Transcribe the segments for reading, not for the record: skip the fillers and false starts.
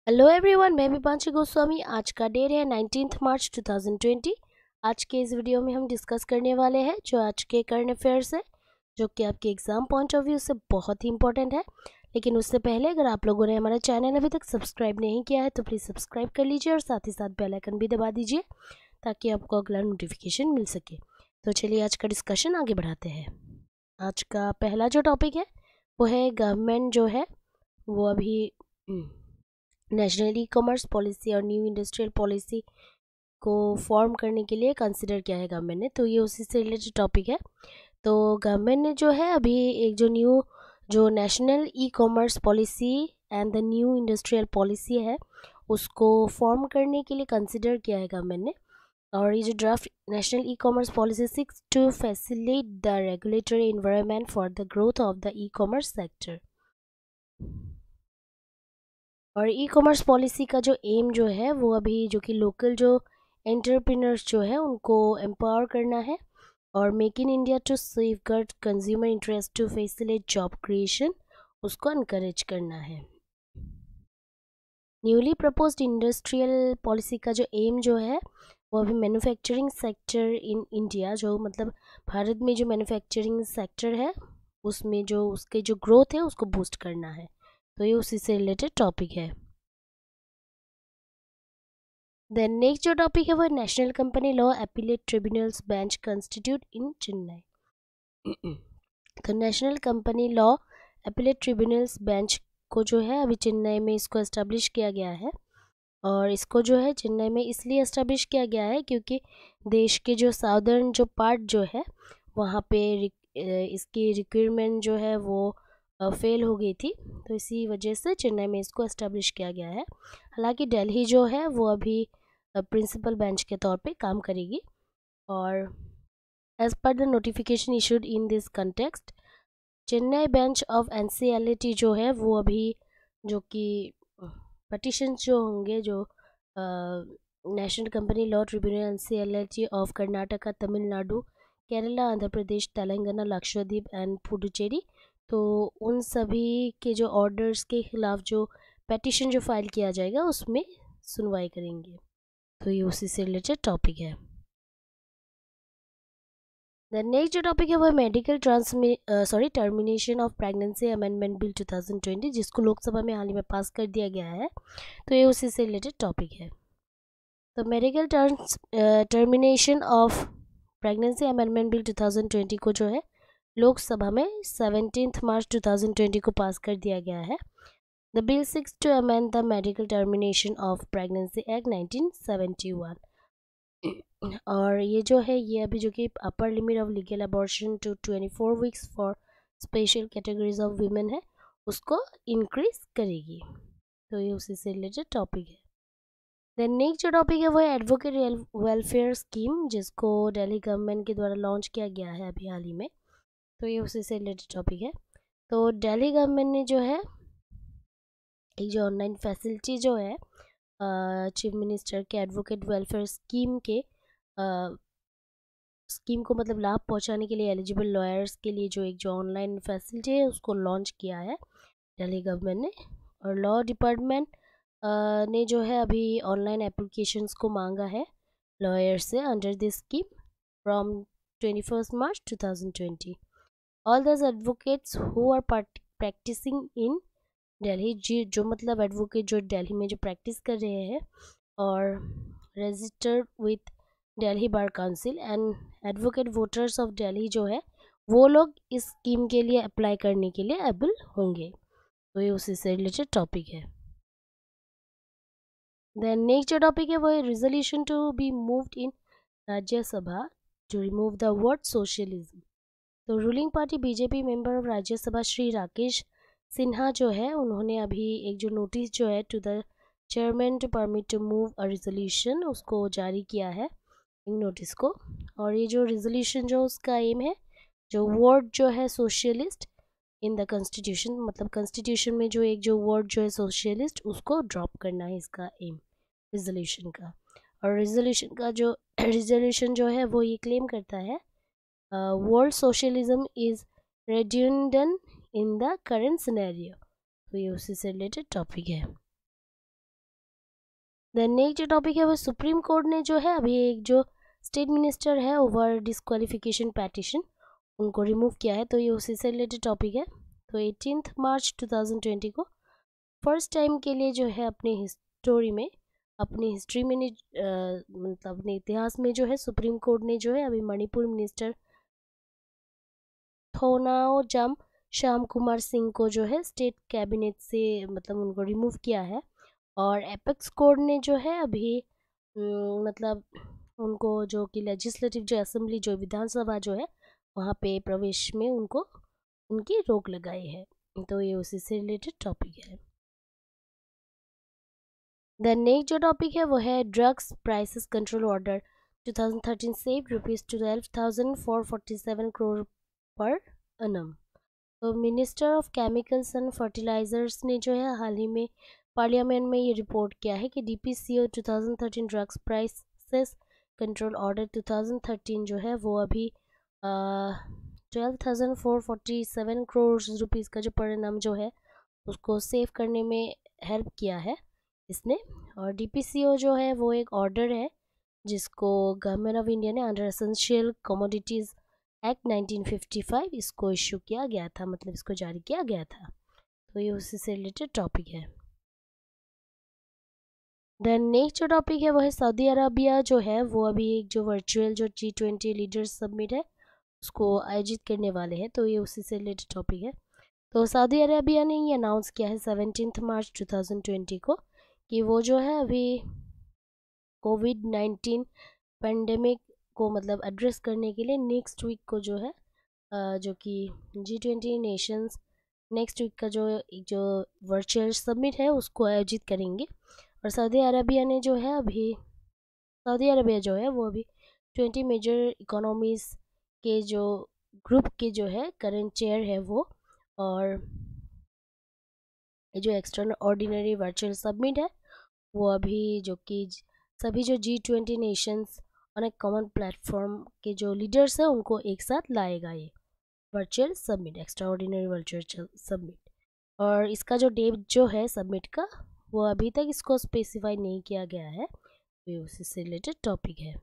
Hello everyone, मैं विपांशी गोस्वामी। आज का डेट है 19 मार्च 2020। आज के इस वीडियो में हम डिस्कस करने वाले हैं जो आज के करंट अफेयर्स है, जो कि आपके एग्जाम पॉइंट ऑफ व्यू से बहुत ही इंपॉर्टेंट है। लेकिन उससे पहले अगर आप लोगों ने हमारा चैनल अभी तक सब्सक्राइब नहीं किया है तो प्लीज़ सब्सक्राइब कर लीजिए और साथ ही साथ बेल आइकन भी दबा दीजिए ताकि आपको अगला नोटिफिकेशन मिल सके। तो चलिए आज का डिस्कशन आगे बढ़ाते हैं। आज का पहला जो टॉपिक है वो है गवर्नमेंट जो है वो अभी नेशनल ई कॉमर्स पॉलिसी और न्यू इंडस्ट्रियल पॉलिसी को फॉर्म करने के लिए कंसिडर किया है गवर्नमेंट ने। तो ये उसी से रिलेटेड टॉपिक है। तो गवर्नमेंट ने जो है अभी एक जो national e commerce policy and the new industrial policy है उसको फॉर्म करने के लिए कंसिडर किया है गवर्नमेंट ने। और ये जो draft national e commerce policy seeks to facilitate the regulatory environment for the growth of the e commerce sector. और ई कॉमर्स पॉलिसी का जो एम जो है वो अभी जो कि लोकल जो एंटरप्रेन्योर्स जो है उनको एम्पावर करना है और make in India to safeguard consumer interest to facilitate job creation उसको इनकरेज करना है। न्यूली प्रपोज्ड इंडस्ट्रियल पॉलिसी का जो एम जो है वो अभी मैन्युफैक्चरिंग सेक्टर इन इंडिया, जो मतलब भारत में जो मैन्युफैक्चरिंग सेक्टर है उसमें जो उसके जो ग्रोथ है उसको बूस्ट करना है। तो ये उसी से रिलेटेड टॉपिक है। देन नेक्स्ट जो टॉपिक है वो national company law appellate tribunals bench constitute in Chennai. तो national company law appellate tribunals bench को जो है अभी चेन्नई में इसको एस्टेब्लिश किया गया है। और इसको जो है चेन्नई में इसलिए एस्टेब्लिश किया गया है क्योंकि देश के जो साउदर्न जो पार्ट जो है वहाँ पे इसकी रिक्वायरमेंट जो है वो फेल हो गई थी, तो इसी वजह से चेन्नई में इसको एस्टेब्लिश किया गया है। हालांकि दिल्ली जो है वो अभी प्रिंसिपल बेंच के तौर पे काम करेगी। और as per the notification issued in this context Chennai bench of NCLT जो है वो अभी जो कि पटिशन्स जो होंगे जो national company law tribunal NCLT of Karnataka, Tamil Nadu, Kerala, Andhra Pradesh, Telangana, Lakshadweep and Puducherry, तो उन सभी के जो ऑर्डर्स के खिलाफ जो पेटिशन जो फाइल किया जाएगा उसमें सुनवाई करेंगे। तो ये उसी से रिलेटेड टॉपिक है। द नेक्स्ट जो टॉपिक है वो है medical termination of pregnancy amendment bill 2020, जिसको लोकसभा में हाल ही में पास कर दिया गया है। तो ये उसी से रिलेटेड टॉपिक है। तो medical termination of pregnancy amendment bill 2020 को जो है लोकसभा में 17 मार्च 2020 को पास कर दिया गया है। The bill seeks to amend the medical termination of pregnancy act 1971। और ये जो है ये अभी जो कि upper limit of legal abortion to 24 weeks for special categories of women है उसको इंक्रीज करेगी। तो ये उसी से रिलेटेड टॉपिक है। देन नेक्स्ट जो टॉपिक है वो है एडवोकेट वेलफेयर स्कीम, जिसको दिल्ली गवर्नमेंट के द्वारा लॉन्च किया गया है अभी हाल ही में। तो ये उसी से रिलेटेड टॉपिक है। तो दिल्ली गवर्नमेंट ने जो है एक जो ऑनलाइन फैसिलिटी जो है चीफ मिनिस्टर के एडवोकेट वेलफेयर स्कीम को मतलब लाभ पहुंचाने के लिए एलिजिबल लॉयर्स के लिए जो एक जो ऑनलाइन फैसिलिटी है उसको लॉन्च किया है दिल्ली गवर्नमेंट ने। और लॉ डिपार्टमेंट ने जो है अभी ऑनलाइन एप्लीकेशंस को मांगा है लॉयर से under this scheme from 21 March 2020। All these advocates who are practising in Delhi, जो मतलब एडवोकेट जो दिल्ली में जो प्रैक्टिस कर रहे हैं और registered with Delhi bar council and advocate voters of Delhi जो है वो लोग इस स्कीम के लिए अप्लाई करने के लिए एबल होंगे। तो ये उसी से रिलेटेड टॉपिक है। देन नेक्स्ट जो टॉपिक है वो है resolution to be moved in Rajya Sabha to remove the word socialism. तो ruling party BJP member of Rajya Sabha Shri Rakesh Sinha जो है उन्होंने अभी एक जो नोटिस जो है to the chairman to permit to move a resolution उसको जारी किया है इन नोटिस को। और ये जो रिजोल्यूशन जो उसका एम है जो वर्ड जो है सोशलिस्ट इन द कॉन्स्टिट्यूशन, मतलब कॉन्स्टिट्यूशन में जो एक जो वर्ड जो है सोशलिस्ट उसको ड्रॉप करना है इसका एम रिजोल्यूशन का। और रिजोल्यूशन जो है वो ये क्लेम करता है word socialism is redundant in the current scenario. तो ये उसी से रिलेटेड टॉपिक है। देन नेक्स्ट जो टॉपिक है वो सुप्रीम कोर्ट ने जो है अभी एक जो स्टेट मिनिस्टर है ओवर डिस्क्वालिफिकेशन पैटिशन उनको रिमूव किया है, तो ये उसी से रिलेटेड टॉपिक है। तो 18 मार्च 2020 को फर्स्ट टाइम के लिए जो है अपनी हिस्टोरी में मतलब अपने इतिहास में जो है सुप्रीम कोर्ट ने जो है अभी मणिपुर मिनिस्टर थोनाओजाम श्याम कुमार सिंह को जो है स्टेट कैबिनेट से मतलब उनको रिमूव किया है। और एपेक्स कोर्ट ने जो है अभी मतलब उनको जो कि लेजिस्लेटिव जो असेंबली जो विधानसभा जो है वहाँ पे प्रवेश में उनको उनकी रोक लगाई है। तो ये उसी से रिलेटेड टॉपिक है। द नेक्स्ट जो टॉपिक है वो है drugs prices control order 2013 save ₹12,447 crore पर annum। तो minister of chemicals and fertilisers ने जो है हाल ही में पार्लियामेंट में ये रिपोर्ट किया है कि DPCO 2013 drugs prices control order 2013 जो है वो अभी 12,447 करोड़ रुपीज़ का जो परिणाम जो है उसको सेव करने में हेल्प किया है इसने। और डीपीसीओ जो है वो एक ऑर्डर है जिसको गवर्नमेंट ऑफ इंडिया ने अंडर एसेंशियल कमोडिटीज़ एक्ट 1955 इसको इशू किया गया था, मतलब इसको जारी किया गया था। तो ये उसी से रिलेटेड टॉपिक है। देन नेक्स्ट जो टॉपिक है वो है सऊदी अरबिया जो है वो अभी एक जो वर्चुअल जो G20 लीडर्स समिट है उसको आयोजित करने वाले हैं। तो ये उसी से रिलेटेड टॉपिक है। तो सऊदी अरबिया ने ये अनाउंस किया है 17 मार्च 2020 को कि वो जो है अभी कोविड-19 पेंडेमिक को मतलब एड्रेस करने के लिए नेक्स्ट वीक को जो है जो कि G20 नेशंस नेक्स्ट वीक का जो वर्चुअल समिट है उसको आयोजित करेंगे। और सऊदी अरबिया जो है वो अभी 20 मेजर इकोनॉमीज़ के जो ग्रुप के जो है करंट चेयर है वो। और ये जो एक्सटर्नल ऑर्डिनरी वर्चुअल समिट है वो अभी जो कि सभी जो G20 नेशंस ऑन एक कॉमन प्लेटफॉर्म के जो लीडर्स हैं उनको एक साथ लाएगा ये virtual summit, extraordinary virtual summit. और इसका जो डेट जो है समिट का वो अभी तक इसको स्पेसिफाई नहीं किया गया है। ये उसी से रिलेटेड टॉपिक है।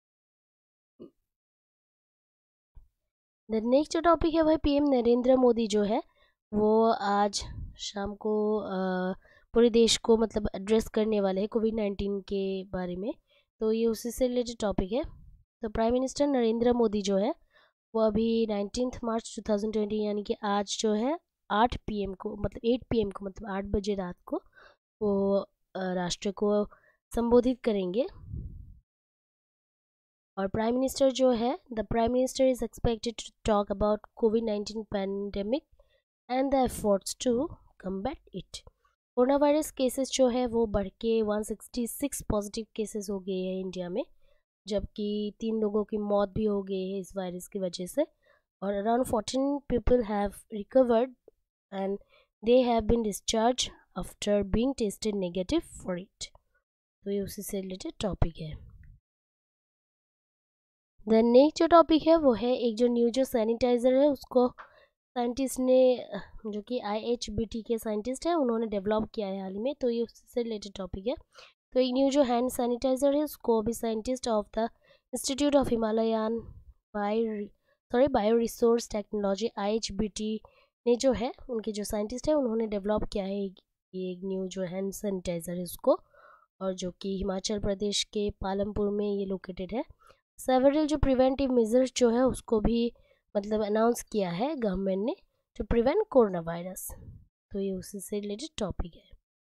द नेक्स्ट जो टॉपिक है वह पीएम नरेंद्र मोदी जो है वो आज शाम को पूरे देश को मतलब एड्रेस करने वाले हैं कोविड-19 के बारे में। तो ये उसी से रिलेटेड टॉपिक है। तो प्राइम मिनिस्टर नरेंद्र मोदी जो है वो अभी 19 मार्च 2020 यानी कि आज जो है 8 PM को मतलब 8 PM को मतलब 8 बजे रात को वो राष्ट्र को संबोधित करेंगे। और प्राइम मिनिस्टर जो है the prime minister is expected to talk about कोविड-19 pandemic and the efforts to combat it. Corona virus cases जो है वो बढ़ के 166 पॉजिटिव केसेस हो गए हैं इंडिया में, जबकि 3 लोगों की मौत भी हो गई है इस वायरस की वजह से। और around 14 people have recovered and they have been discharge after being tested negative for it. तो ये उसी से रिलेटेड टॉपिक है। द नेक्स्ट जो टॉपिक है वो है एक जो न्यू जो सैनिटाइज़र है उसको साइंटिस्ट ने जो कि IHBT के साइंटिस्ट है उन्होंने डेवलप किया है हाल ही में। तो ये उससे रिलेटेड टॉपिक है। तो एक न्यू जो हैंड सैनिटाइज़र है उसको भी scientist of the institute of Himalayan bio resource technology IHBT ने जो है उनके जो साइंटिस्ट है उन्होंने डेवलप किया है ये एक न्यू जो हैंड सैनिटाइज़र है उसको, और जो कि हिमाचल प्रदेश के पालमपुर में ये लोकेटेड है। सेवरल जो प्रिवेंटिव मेजर्स जो है उसको भी मतलब अनाउंस किया है गवर्नमेंट ने टू प्रिवेंट कोरोना वायरस। तो ये उसी से रिलेटेड टॉपिक है।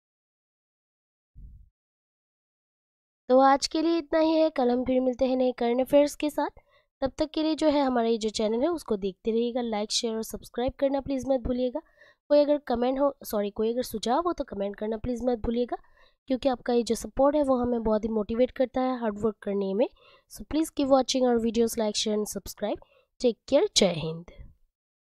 तो आज के लिए इतना ही है, कल हम फिर मिलते हैं नए करंट अफेयर्स के साथ। तब तक के लिए जो है हमारा ये जो चैनल है उसको देखते रहिएगा, लाइक शेयर और सब्सक्राइब करना प्लीज़ मत भूलिएगा। कोई अगर सुझाव हो तो कमेंट करना प्लीज़ मत भूलिएगा, क्योंकि आपका ये जो सपोर्ट है वो हमें बहुत ही मोटिवेट करता है हार्ड वर्क करने में। So please keep watching our videos, like share and subscribe. Take care, Jai Hind.